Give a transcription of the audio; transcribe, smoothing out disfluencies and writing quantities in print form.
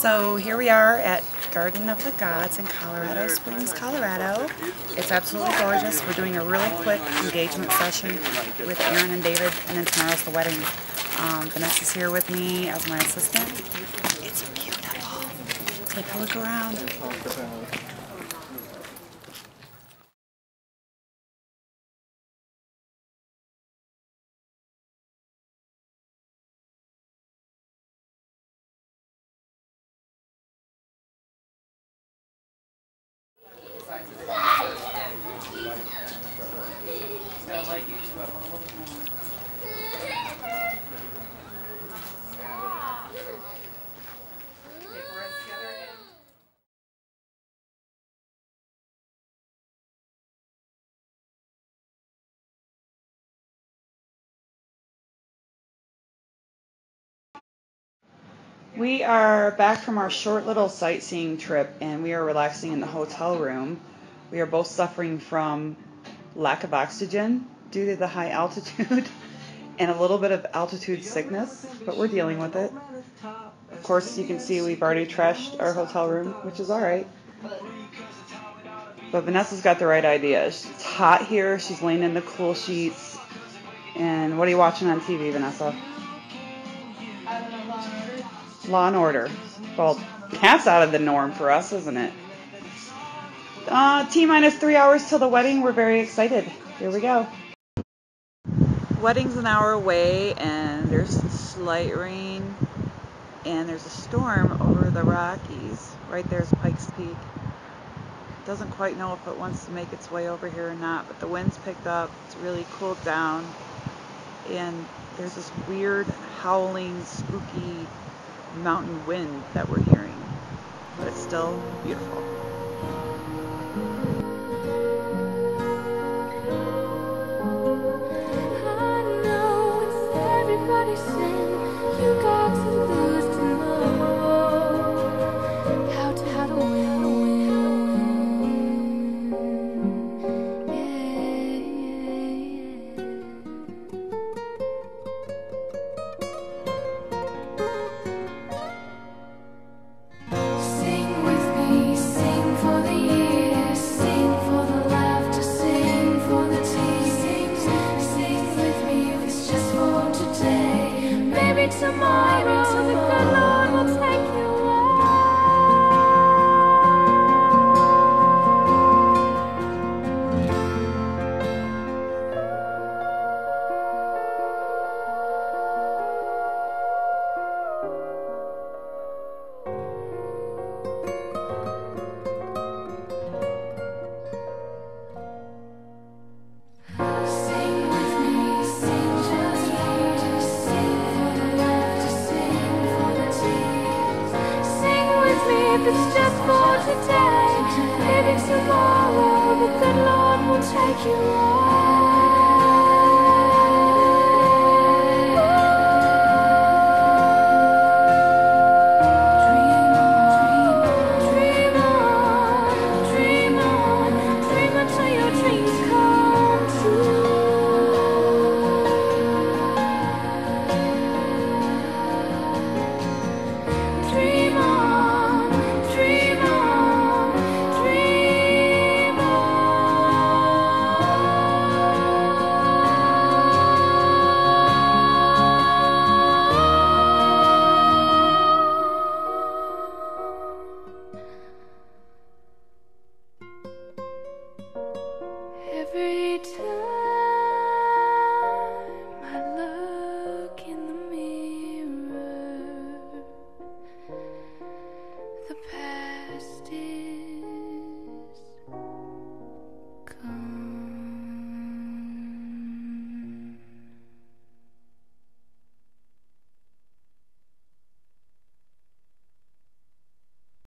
So here we are at Garden of the Gods in Colorado Springs, Colorado. It's absolutely gorgeous. We're doing a really quick engagement session with Aaron and David, and then tomorrow's the wedding. Vanessa's here with me as my assistant. It's beautiful. Take a look around. We are back from our short little sightseeing trip, and we are relaxing in the hotel room. We are both suffering from lack of oxygen due to the high altitude and a little bit of altitude sickness, but we're dealing with it. Of course, you can see we've already trashed our hotel room, which is all right. But Vanessa's got the right idea. It's hot here. She's laying in the cool sheets. And what are you watching on TV, Vanessa? Law and Order. Well, that's out of the norm for us, isn't it? T-minus 3 hours till the wedding. We're very excited. Here we go. Wedding's an hour away, and there's some slight rain, and there's a storm over the Rockies. Right there's Pikes Peak. Doesn't quite know if it wants to make its way over here or not, but the wind's picked up. It's really cooled down, and there's this weird howling, spooky mountain wind that we're hearing, but it's still beautiful. I know it's everybody's sin. You got to lose to know how to win. Tomorrow, the good Lord will take you if it's just for today, maybe tomorrow the good Lord will take you on.